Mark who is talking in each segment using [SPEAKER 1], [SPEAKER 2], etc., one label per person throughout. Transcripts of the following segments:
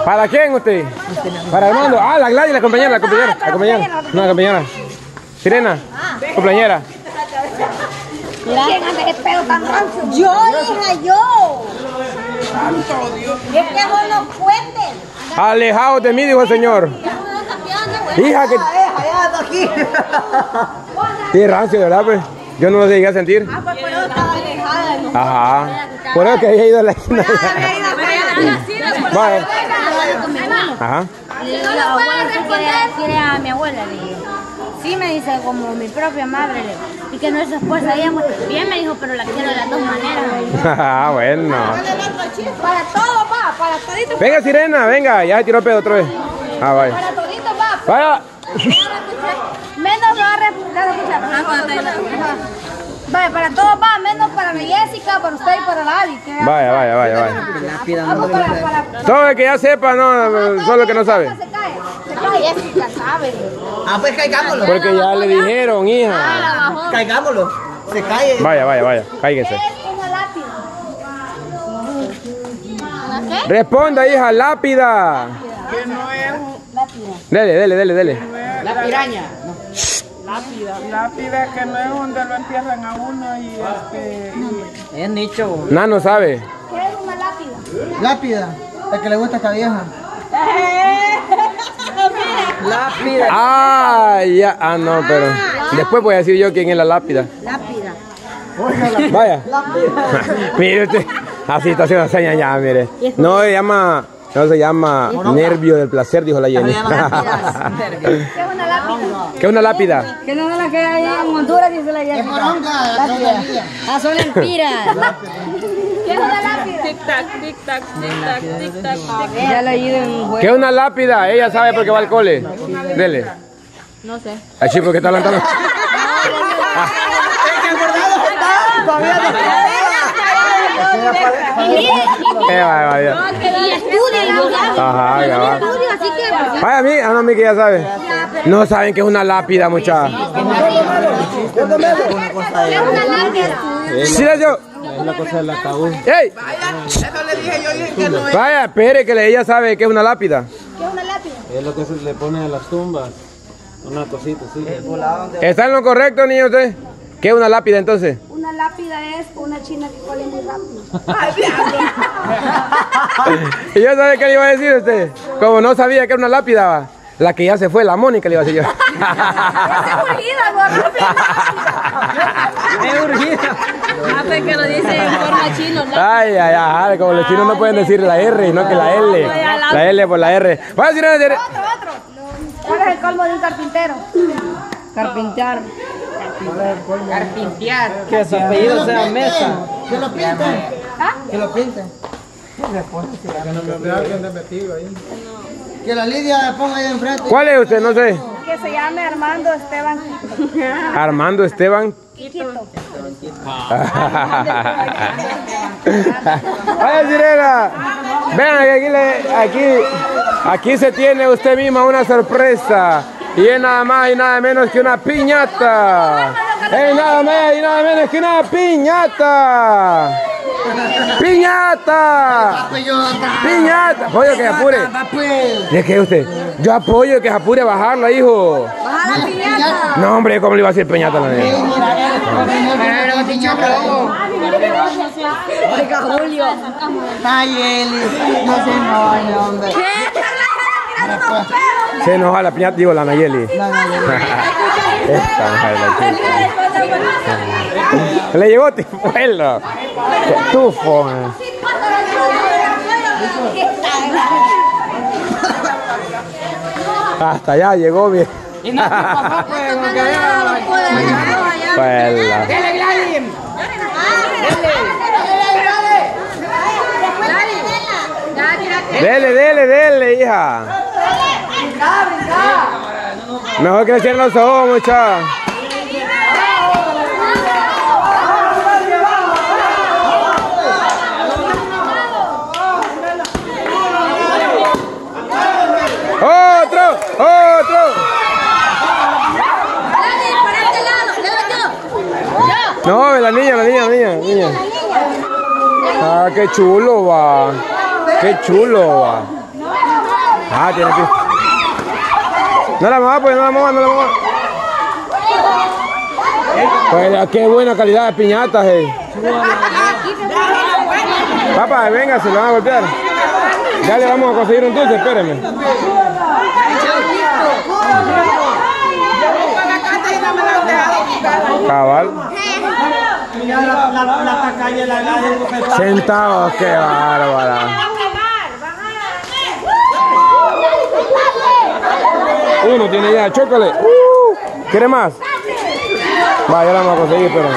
[SPEAKER 1] ¿Para quién usted? Para Armando. Ah, la Gladys, la compañera. No, la compañera. Sirena, compañera.
[SPEAKER 2] ¿Quién anda ese pedo tan rancio? Yo, hija, yo. Santo Dios. Es que vos no puedes.
[SPEAKER 1] Alejaos de mí, dijo el Señor. Hija, que...
[SPEAKER 2] aquí.
[SPEAKER 1] Sí, rancio, ¿verdad? Pues yo no lo llegué a sentir.
[SPEAKER 2] Ah, pues por eso estaba alejada.
[SPEAKER 1] Ajá. Por eso que había ido a la esquina. Vale. Ajá.
[SPEAKER 3] Le digo, la abuela quiere a mi abuela, le digo. Sí, me dice, como mi propia madre, le digo. Y que no es su esposa, ella bien me dijo, pero la quiero de las dos maneras.
[SPEAKER 1] Ah, bueno.
[SPEAKER 2] Para todo, va, para todito.
[SPEAKER 1] Venga, Sirena, venga, ya tiró pedo otra vez. Ah, vaya.
[SPEAKER 2] Para todito, va.
[SPEAKER 1] Vaya.
[SPEAKER 2] Menos me va a vaya, para todo va, menos para la Jessica, para usted y para la Adi.
[SPEAKER 1] Vaya. Todo el que ya sepa, no, solo el que no sabe.
[SPEAKER 2] Se cae, Jessica sabe.
[SPEAKER 4] Ah, pues caigámoslo.
[SPEAKER 1] Porque ya le dijeron, hija.
[SPEAKER 4] Caigámoslo. Se cae.
[SPEAKER 1] Vaya, cáiguese.
[SPEAKER 2] Es una lápida.
[SPEAKER 1] Responda, hija, lápida.
[SPEAKER 5] Que no es
[SPEAKER 1] Dele.
[SPEAKER 4] La piraña.
[SPEAKER 5] lápida, que no es donde lo entierran a uno y
[SPEAKER 4] Es nicho.
[SPEAKER 1] No sabe.
[SPEAKER 2] ¿Qué es una lápida?
[SPEAKER 4] Lápida. La que le gusta a esta vieja. Lápida.
[SPEAKER 1] Ah, ya. Ah, no, pero después voy a decir yo quién es la lápida.
[SPEAKER 2] Lápida.
[SPEAKER 1] Vaya. Mire usted. Así está haciendo señas ya, mire. No se llama nervio del placer, dijo la Jenny.
[SPEAKER 2] ¿Qué es una lápida?
[SPEAKER 1] ¿Qué es una lápida?
[SPEAKER 3] Que no es la que hay en Honduras, dice la Jessica.
[SPEAKER 4] Lápida.
[SPEAKER 3] Ah, son mentiras.
[SPEAKER 2] ¿Qué es una lápida?
[SPEAKER 5] tic-tac.
[SPEAKER 3] Ya la he ido en un juego.
[SPEAKER 1] ¿Qué es una lápida? Ella sabe porque va al cole. Dele.
[SPEAKER 3] No sé.
[SPEAKER 1] Ay, chico, ¿qué está hablando?
[SPEAKER 3] Y estudia,
[SPEAKER 1] Ajá, ya va.
[SPEAKER 3] así que...
[SPEAKER 1] Vaya, a mí que ya sabe. No saben que es una lápida, muchachos.
[SPEAKER 2] ¿Qué es una lápida?
[SPEAKER 1] ¡Silencio!
[SPEAKER 6] Es la cosa del ataúd.
[SPEAKER 1] ¡Ey!
[SPEAKER 4] Eso le dije yo, dije que no es.
[SPEAKER 1] Vaya, espere que ella sabe que es una lápida.
[SPEAKER 2] ¿Qué es una lápida?
[SPEAKER 6] Es lo que se le pone a las tumbas. Una cosita, sí.
[SPEAKER 1] ¿Está en lo correcto, niño, usted? ¿Qué es una lápida, entonces?
[SPEAKER 2] Una lápida es una china que corre muy rápido.
[SPEAKER 1] ¿Y yo sabe qué le iba a decir a usted? Como no sabía que era una lápida, va. La que ya se fue, la Mónica, le iba a decir yo.
[SPEAKER 4] Es urgida.
[SPEAKER 3] Hace que lo dice en forma chino.
[SPEAKER 1] Ay, como los chinos no pueden decir la R, no que la L. La L por la R. Vamos a decir
[SPEAKER 2] Otro. ¿Cuál es el colmo de un carpintero?
[SPEAKER 3] Carpintear.
[SPEAKER 4] Carpintear.
[SPEAKER 6] Que su apellido sea Mesa.
[SPEAKER 4] Que lo pinten.
[SPEAKER 2] ¿Ah?
[SPEAKER 4] Que lo pinten.
[SPEAKER 6] Que alguien de metido ahí.
[SPEAKER 4] Que la Lidia la ponga ahí enfrente.
[SPEAKER 1] ¿Cuál es usted? No sé.
[SPEAKER 2] Que se llame Armando Esteban
[SPEAKER 1] Armando Esteban.
[SPEAKER 2] Quito.
[SPEAKER 1] Vaya, Sirena. Vean que aquí se tiene usted misma una sorpresa. Y es nada más y nada menos que una piñata. Es nada más y nada menos que una piñata. ¡Piñata! ¡Piñata! Apoyo que se apure. ¿De qué usted? Yo apoyo que se apure a bajarla, hijo.
[SPEAKER 2] ¡Baja la piñata!
[SPEAKER 1] No, hombre, ¿cómo le iba a decir piñata a la niña?
[SPEAKER 3] Julio.
[SPEAKER 4] Ay, Eli. No se enoje, hombre.
[SPEAKER 1] Se enoja la piñata, digo, la Nayeli. Esta hija de la chica. Le llegó tifuelo. Qué tufo. Hasta allá llegó bien.
[SPEAKER 4] Y no, papá, pues, con que
[SPEAKER 1] Puela.
[SPEAKER 4] ¡Dele, Gladys!
[SPEAKER 1] Dele, hija. Mejor que le cierren los ojos, muchachos. ¡Otro! No, la niña. Ah, qué chulo va. Ah, tiene pisto. No la muevas, pues, no la muevas, no la muevas. Pues qué buena calidad de piñatas, Papá, venga, se lo van a golpear. Ya le vamos a conseguir un dulce, espérenme. Cabal. Centavos, qué bárbara. Uno tiene ya, chócale. ¿Quiere más? Va, ya la vamos a conseguir, pero.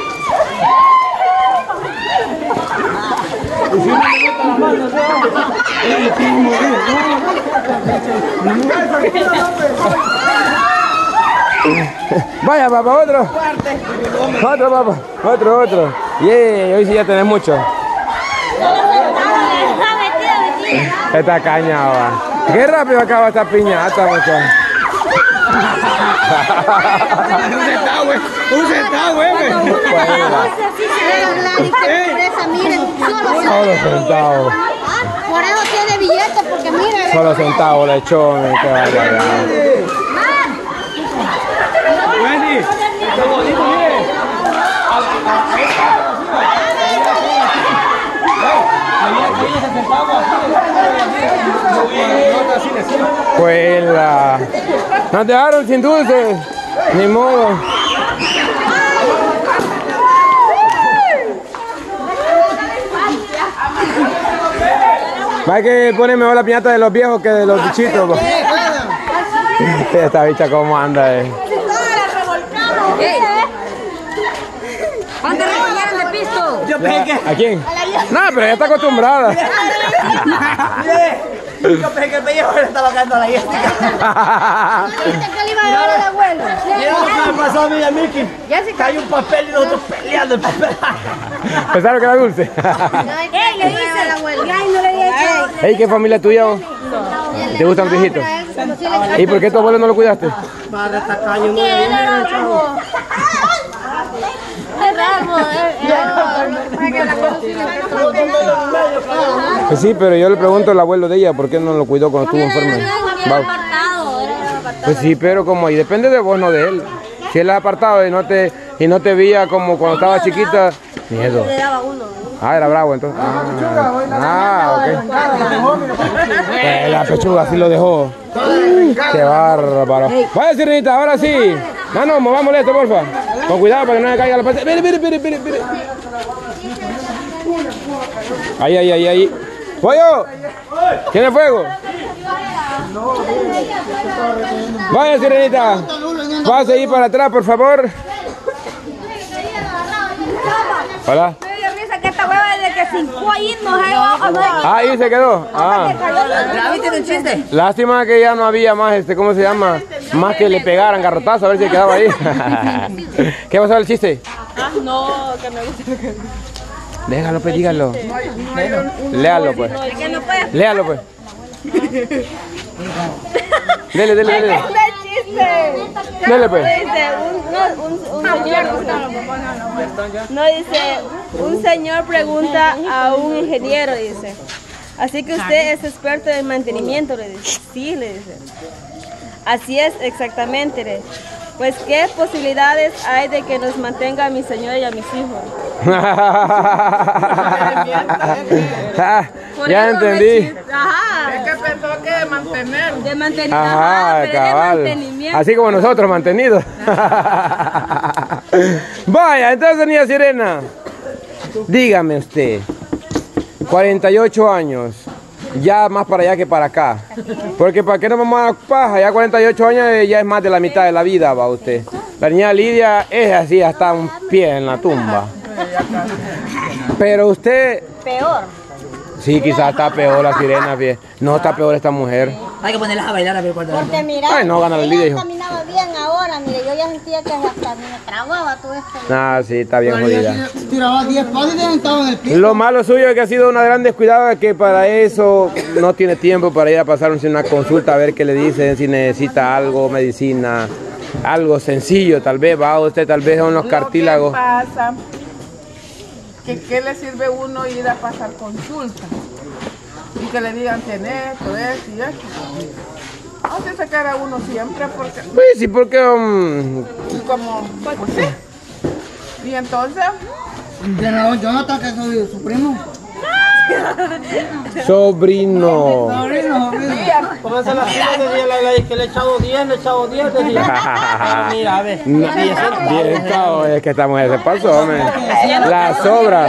[SPEAKER 1] Vaya, papá, otro. Otro, papá. Otro. Yeah, hoy sí ya tenés mucho. Esta caña, va. Qué rápido acaba esta piñata, muchachos.
[SPEAKER 2] Un centavo,
[SPEAKER 1] Solo centavos.
[SPEAKER 2] Por eso tiene billetes, porque mira.
[SPEAKER 1] Solo centavos, lechón, qué barbaridad. Pues nos dejaron sin dulce, ni modo. Va que pone mejor la piñata de los viejos que de los bichitos. Esta bicha cómo anda,
[SPEAKER 2] ¿Cuánto le cogieron de pisto?
[SPEAKER 1] ¿A quién? No, pero ya está acostumbrada.
[SPEAKER 7] Yo pensé que el pellejo le estaba cagando a la yésica.
[SPEAKER 2] ¿Viste que le iba a dar al abuelo?
[SPEAKER 7] Mira lo que me pasó a mí y a Miki. Hay un papel y nosotros peleando el papel.
[SPEAKER 1] ¿Pensaron que era dulce?
[SPEAKER 2] Le dice al abuelo. Ay, no le había hecho.
[SPEAKER 1] Hey, ¿qué familia tuya vos? ¿Te gustan los viejitos? ¿Y por qué tu abuelo no lo cuidaste?
[SPEAKER 7] Padre tacaño, no
[SPEAKER 3] ¿Qué era, chavo? Es raro,
[SPEAKER 1] Pues sí, pero yo le pregunto al abuelo de ella por qué no lo cuidó cuando estuvo enfermo.
[SPEAKER 3] Era apartado.
[SPEAKER 1] Pues sí, pero como y depende de vos, no de él. Si él es apartado y no te veía como cuando estaba chiquita, miedo. Ah, era bravo entonces. Ok. La pechuga así lo dejó. Qué bárbaro. Vaya, Sirenita, ahora sí. No, movámosle esto, porfa. Con cuidado para que no le caiga la parte. Mire. Ahí. ¡Pollo! ¿Tiene fuego? Vaya, Sirenita. Pase ahí para atrás, por favor. Hola.
[SPEAKER 2] Que esta hueva desde que se hincó ahí no se va.
[SPEAKER 1] Ahí se quedó.
[SPEAKER 7] ¿Viste un chiste?
[SPEAKER 1] Lástima que ya no había más, ¿cómo se llama? Más que le pegaran garrotazo a ver si quedaba ahí. ¿Qué pasó el chiste?
[SPEAKER 5] No, que me gusta lo que...
[SPEAKER 1] Déjalo, pues, dígalo. Léalo, pues. Léalo, pues. Dele. Dele, pues.
[SPEAKER 8] Un señor pregunta a un ingeniero, dice. Así que usted es experto en mantenimiento, le dice. Sí, le dice. Así es, exactamente, le dice. Pues, ¿qué posibilidades hay de que nos mantenga a mi señora y a mis hijos?
[SPEAKER 1] Ya entendí.
[SPEAKER 8] Ajá.
[SPEAKER 5] Es que pensó que de mantener.
[SPEAKER 8] De mantenimiento.
[SPEAKER 1] Ajá,
[SPEAKER 8] pero
[SPEAKER 1] cabal.
[SPEAKER 8] de mantenimiento.
[SPEAKER 1] Así como nosotros, mantenidos. Vaya, entonces, niña Sirena, dígame usted, 48 años, ya más para allá que para acá. Porque para qué no vamos a dar paja, ya 48 años ya es más de la mitad de la vida, va usted. La niña Lidia es así, hasta un pie en la tumba. Pero usted...
[SPEAKER 2] Peor.
[SPEAKER 1] Sí, quizás está peor la Sirena, fíjate. No, está peor esta mujer.
[SPEAKER 7] Hay que ponerlas a bailar a ver cuál
[SPEAKER 2] Porque mira,
[SPEAKER 1] Ay, no gana la Lidia, hijo.
[SPEAKER 2] caminaba bien ahora, mire, yo ya sentía que hasta me trababa todo esto.
[SPEAKER 1] Ah, sí, está bien jodida.
[SPEAKER 7] Tiraba 10 pasos y estaba en el piso.
[SPEAKER 1] Lo malo suyo es que ha sido una gran descuidada, que para eso no tiene tiempo para ir a pasar una consulta a ver qué le dicen, si necesita algo, medicina, algo sencillo, tal vez va usted, tal vez son los cartílagos.
[SPEAKER 5] ¿Qué pasa? ¿Qué le sirve uno ir a pasar consulta? Y que le digan tener esto y esto. Así se queda uno siempre porque...
[SPEAKER 1] Pues sí, porque...
[SPEAKER 5] como... Pues sí. Y entonces...
[SPEAKER 4] Jonathan, que soy su primo.
[SPEAKER 1] Sobrino.
[SPEAKER 7] Pónganse las pilas, decía que le he echado 10, decía. Mira, a ver.
[SPEAKER 1] No, 10 cao, es que esta mujer se pasó, hombre. La sobra.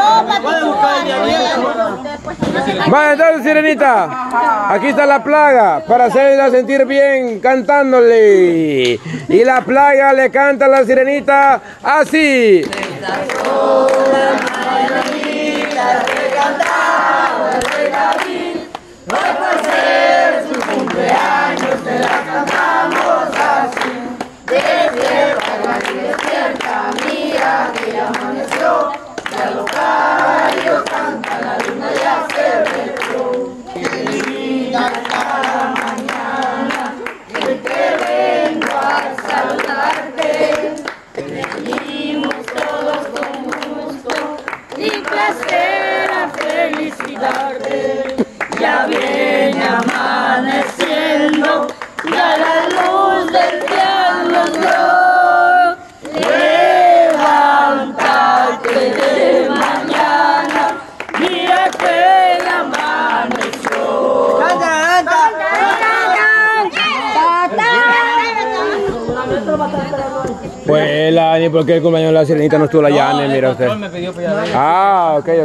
[SPEAKER 1] Vale, entonces, Sirenita, aquí está la plaga para hacerla sentir bien cantándole. Y la plaga le canta a la Sirenita así.
[SPEAKER 9] Ya viene amaneciendo, ya la luz del día nos dio. Levántate de mañana, mira que amaneció.
[SPEAKER 1] Pues ni porque el cumpleaños de la Sirenita no estuvo la Yane, mira usted. Ah, ok.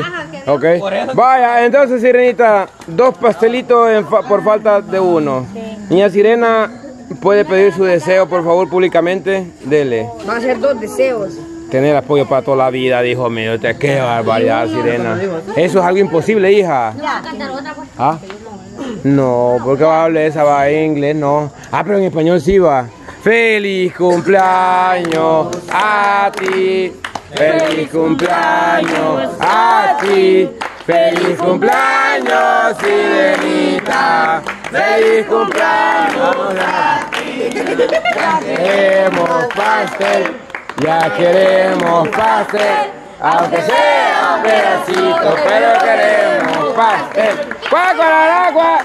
[SPEAKER 1] Vaya, entonces Sirenita, 2 pastelitos por falta de uno. Niña Sirena, puede pedir su deseo, por favor, públicamente. Dele.
[SPEAKER 8] Va a ser 2 deseos.
[SPEAKER 1] Tener apoyo para toda la vida, dijo mío. Qué barbaridad, Sirena. Eso es algo imposible, hija. ¿Ah? No, porque va a hablar esa va en inglés, no. Ah, pero en español sí va. Feliz cumpleaños a ti. Feliz cumpleaños a ti. Feliz cumpleaños, Sirenita. Feliz cumpleaños a ti. Ya queremos pastel. Ya queremos pastel. Aunque sea un pedacito, pero queremos pastel. ¡Cuaco al agua!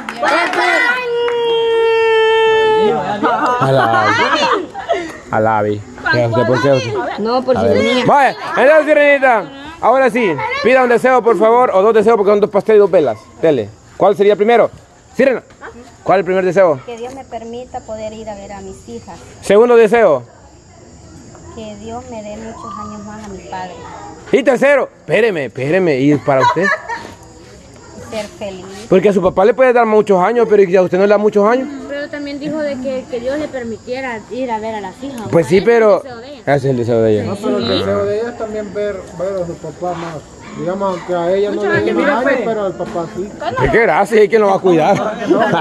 [SPEAKER 1] Alabi. ¿Por qué?
[SPEAKER 8] No, por Sirenita.
[SPEAKER 1] Vaya, entonces Sirenita, ahora sí, pida un deseo por favor, o 2 deseos porque son 2 pasteles y 2 velas. Dele. ¿Cuál sería el primero? Sirena, ¿cuál es el primer deseo?
[SPEAKER 2] Que Dios me permita poder ir a ver a mis hijas.
[SPEAKER 1] Segundo deseo.
[SPEAKER 2] Que Dios me dé muchos años más a mi padre.
[SPEAKER 1] Y tercero, espéreme, ¿y para usted?
[SPEAKER 2] Ser feliz.
[SPEAKER 1] Porque a su papá le puede dar muchos años, pero ¿y a usted no le da muchos años?
[SPEAKER 3] Pero también dijo de que Dios le permitiera ir a ver a las hijas.
[SPEAKER 1] Pues sí, pero ese es el deseo de ella.
[SPEAKER 6] No, pero el deseo de ella es también ver a su papá más. Digamos, aunque a ella no le den años, pero al papá sí.
[SPEAKER 1] Qué gracia, ¿y quién lo va a cuidar?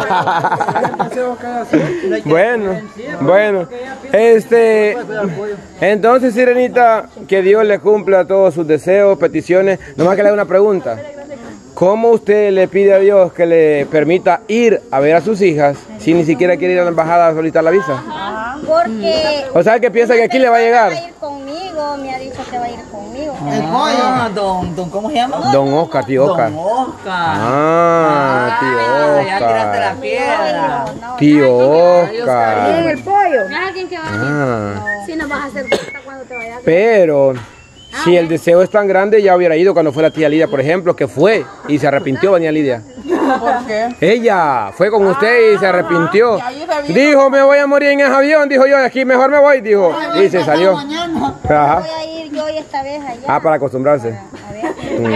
[SPEAKER 1] Bueno, entonces Sirenita, que Dios le cumpla todos sus deseos, peticiones. Nomás que le haga una pregunta. ¿Cómo usted le pide a Dios que le permita ir a ver a sus hijas si ni siquiera quiere ir a la embajada a solicitar la visa?
[SPEAKER 2] Porque...
[SPEAKER 1] O sea, que piensa que aquí le va a llegar.
[SPEAKER 2] Va a ir conmigo, me ha dicho que va a ir conmigo.
[SPEAKER 4] El pollo, don, ¿cómo se llama?
[SPEAKER 1] Don Oscar, tío Oscar.
[SPEAKER 4] Don Oscar.
[SPEAKER 1] Tío
[SPEAKER 4] Ya tiraste la
[SPEAKER 1] Oscar.
[SPEAKER 4] piedra.
[SPEAKER 1] Tío Oscar.
[SPEAKER 8] El pollo.
[SPEAKER 3] ¿Es alguien que va a ir?
[SPEAKER 8] Si no vas a hacer falta cuando te vayas.
[SPEAKER 1] Pero si el deseo es tan grande, ya hubiera ido cuando fue la tía Lidia, por ejemplo, que fue y se arrepintió, venía Lidia.
[SPEAKER 5] ¿Por qué?
[SPEAKER 1] Ella fue con usted y se arrepintió. Dijo, me voy a morir en ese avión, dijo yo, de aquí mejor me voy, dijo. Y se salió. Ajá.
[SPEAKER 2] Voy a ir yo y esta vez allá.
[SPEAKER 1] Para acostumbrarse.
[SPEAKER 2] A ver.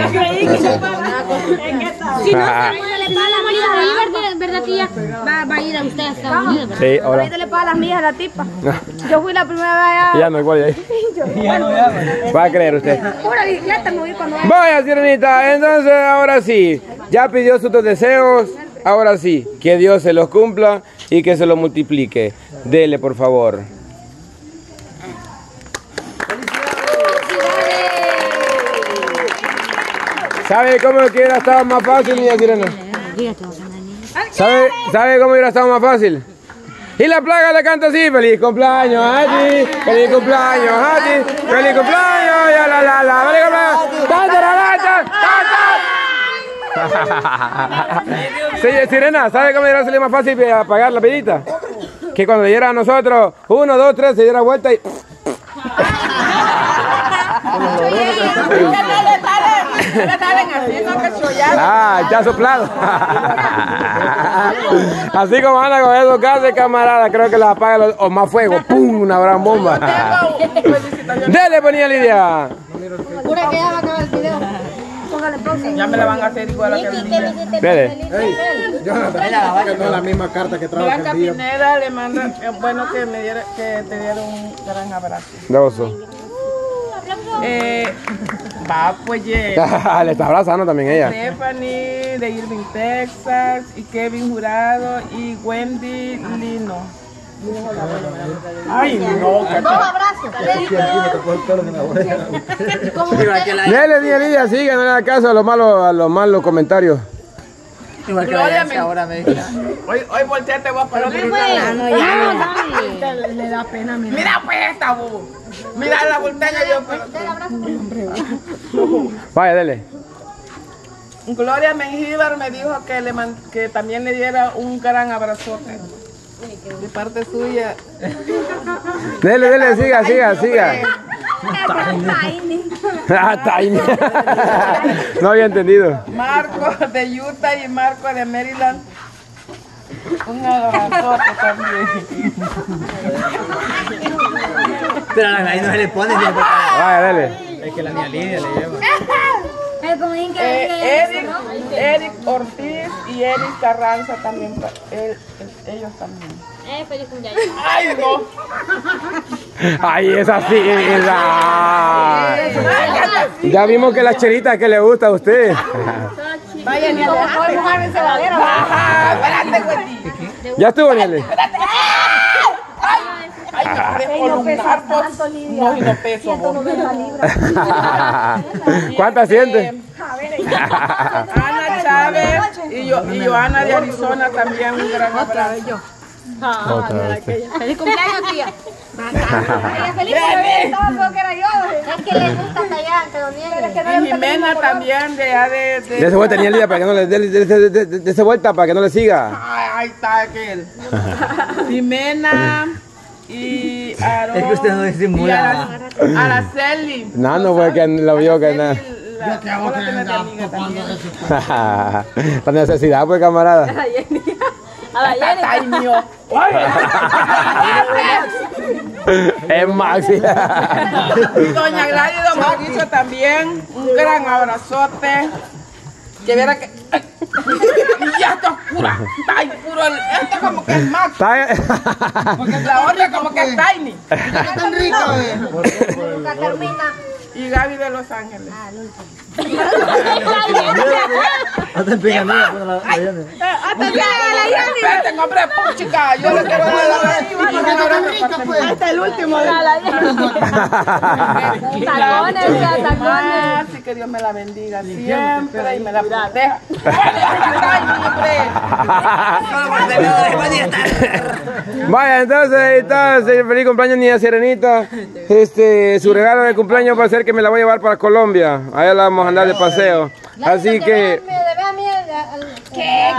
[SPEAKER 3] Si no, le paga la marido ahí, ¿verdad, tía? Va a ir a usted a Estados Unidos, ¿verdad?
[SPEAKER 1] Sí, ahora.
[SPEAKER 8] Ahorita le paga las millas a la tipa. Yo fui la primera vez allá.
[SPEAKER 1] Ya no, igual ahí. Va a creer usted.
[SPEAKER 8] Pura bicicleta me voy cuando
[SPEAKER 1] Vaya, Sirenita, entonces ahora sí, ya pidió sus 2 deseos, ahora sí, que Dios se los cumpla y que se los multiplique. Dele, por favor. ¿Sabe cómo que hubiera estado más fácil, niña Sirena? ¿Sabe cómo hubiera estado más fácil? Y la plaga le canta así: feliz cumpleaños a ti, feliz cumpleaños a ti, feliz cumpleaños, ya la, feliz cumpleaños. Sí, Sirena, ¿sabe cómo era salir más fácil apagar la pedita? Que cuando le diera a nosotros 1, 2, 3, se diera vuelta y... Ah, ya soplado. Así como anda con esos gases, camarada, creo que las apaga o más fuego. ¡Pum! Una gran bomba. Dele, ponía Lidia.
[SPEAKER 2] Jura que ya va a acabar el video. Póngale pausa.
[SPEAKER 5] Ya me la van a hacer igual a que el día.
[SPEAKER 1] Dele.
[SPEAKER 6] Que no es la misma carta que trajo
[SPEAKER 5] Blanca
[SPEAKER 6] aquel día.
[SPEAKER 5] Pineda le manda, es bueno que te diera un gran abrazo.
[SPEAKER 1] De oso.
[SPEAKER 5] Va, pues
[SPEAKER 1] Le está abrazando también ella.
[SPEAKER 5] Stephanie de Irving, Texas, y Kevin Jurado y Wendy Lino. Ay, no,
[SPEAKER 2] Dos abrazos.
[SPEAKER 1] Dele, Lidia, sigue, no le da caso a los malos comentarios.
[SPEAKER 7] Igual que la Yancy ahora me dice.
[SPEAKER 5] Hoy volteate vos para otro lado.
[SPEAKER 2] Le da pena, mira.
[SPEAKER 5] Mira pues esta, bobo. Mira la voltea yo.
[SPEAKER 1] Vaya, dele.
[SPEAKER 5] Gloria Mengíbar me dijo que también le diera un gran abrazote. De parte suya.
[SPEAKER 1] Dele, siga. Tiny. No había entendido.
[SPEAKER 5] Marco de Utah y Marco de Maryland. Un abrazote también.
[SPEAKER 7] Pero a la ahí no se le pone.
[SPEAKER 1] Vaya, dele.
[SPEAKER 7] Es que la niña Lidia le lleva.
[SPEAKER 5] Eric Ortiz y Eric Carranza también. Ellos también.
[SPEAKER 3] Feliz cumpleaños.
[SPEAKER 5] ¡Ay, no!
[SPEAKER 1] Ay, esa sí. Ya vimos que la cherita que le gusta a usted.
[SPEAKER 2] Vaya, ni a mojar en cebadera.
[SPEAKER 5] Espérate, güey.
[SPEAKER 1] ¿Ya estuvo, Niele?
[SPEAKER 5] Ay, me parece columnar, pues. No, y no peso, vos.
[SPEAKER 2] 190 libras.
[SPEAKER 1] ¿Cuántas siente?
[SPEAKER 5] Ana Chávez y Joana de Arizona también, un gran abrazo.
[SPEAKER 2] Feliz cumpleaños, tía. Feliz cumpleaños, todo que era yo. Es que le gusta callar, que lo niegue.
[SPEAKER 5] Y Jimena también de
[SPEAKER 1] Dese vuelta, Niele, para que no le dese vuelta para que no le siga.
[SPEAKER 5] Ahí está aquel. Jimena y Aaron.
[SPEAKER 7] Es que usted no disimula.
[SPEAKER 5] Y Araceli.
[SPEAKER 1] No fue que lo vio que nada.
[SPEAKER 5] Yo te hago que amiga también.
[SPEAKER 1] La necesidad, pues, camarada.
[SPEAKER 8] A la Jenny.
[SPEAKER 5] Ay, mío.
[SPEAKER 1] Es Maxi.
[SPEAKER 5] Y doña Gladys y don Mauricio también. Un gran abrazote. Que viera que... Ya esto es pura. Ay, puro. Esto como que es Max. Porque la otra como que es Tiny.
[SPEAKER 6] Tan rico,
[SPEAKER 2] Carmina.
[SPEAKER 5] Y Gaby de Los Ángeles.
[SPEAKER 7] Hasta empieza la
[SPEAKER 5] Espérate, hombre, chica. Yo le quiero dar la
[SPEAKER 8] Hasta el último.
[SPEAKER 5] Así que Dios me la bendiga siempre y me la proteja.
[SPEAKER 1] Vaya, entonces, feliz cumpleaños, niña Sirenita. Su regalo de cumpleaños va a ser que me la voy a llevar para Colombia. Allá la vamos a andar de paseo. Así que...
[SPEAKER 2] ¿Qué?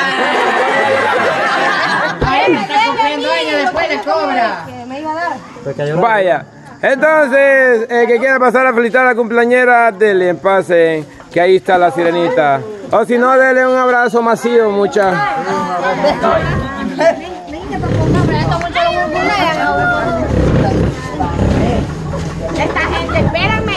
[SPEAKER 2] Me está cogiendo ella, después le cobra. Que me iba a dar.
[SPEAKER 1] Vaya. Entonces, que quiera pasar a felicitar a la cumpleañera, dele en pase, que ahí está la Sirenita. O si no, dele un abrazo masivo, mucha.
[SPEAKER 2] Esta gente, espérame.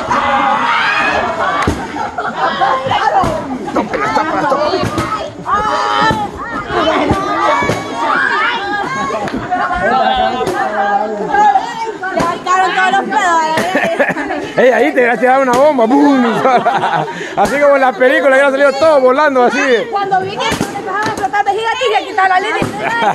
[SPEAKER 8] Levantaron todos los pedos.
[SPEAKER 1] Ey, ahí te vas a tirar una bomba, ¡boom! Así como en las películas, ya han salido todos volando así.
[SPEAKER 2] Cuando vi que empezaban a tratar de girar y quitar la línea.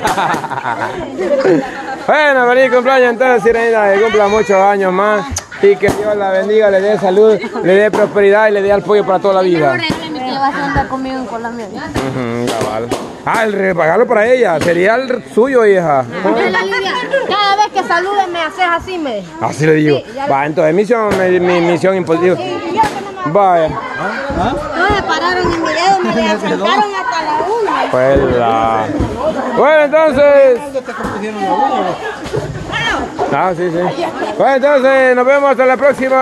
[SPEAKER 1] Bueno, feliz cumpleaños entonces, Sirenita, que cumpla muchos años más y que Dios la bendiga, le dé salud, le dé prosperidad y le dé apoyo para toda la vida.
[SPEAKER 3] Vas a andar conmigo en Colombia.
[SPEAKER 1] El regalo para ella, sería el suyo, hija.
[SPEAKER 2] Cada vez que saludes me haces así, me.
[SPEAKER 1] Así le digo. Va, entonces misión imposible. Vaya.
[SPEAKER 2] No me pararon en mi dedo, me le acercaron hasta la uña.
[SPEAKER 1] Pues bueno, entonces. Ah, sí, sí. Bueno, entonces nos vemos hasta la próxima.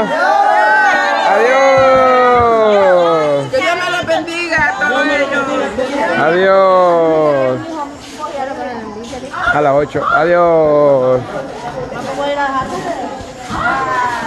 [SPEAKER 1] Adiós.
[SPEAKER 5] Que Dios me los bendiga a todos ellos.
[SPEAKER 1] Adiós. A las 8. Adiós.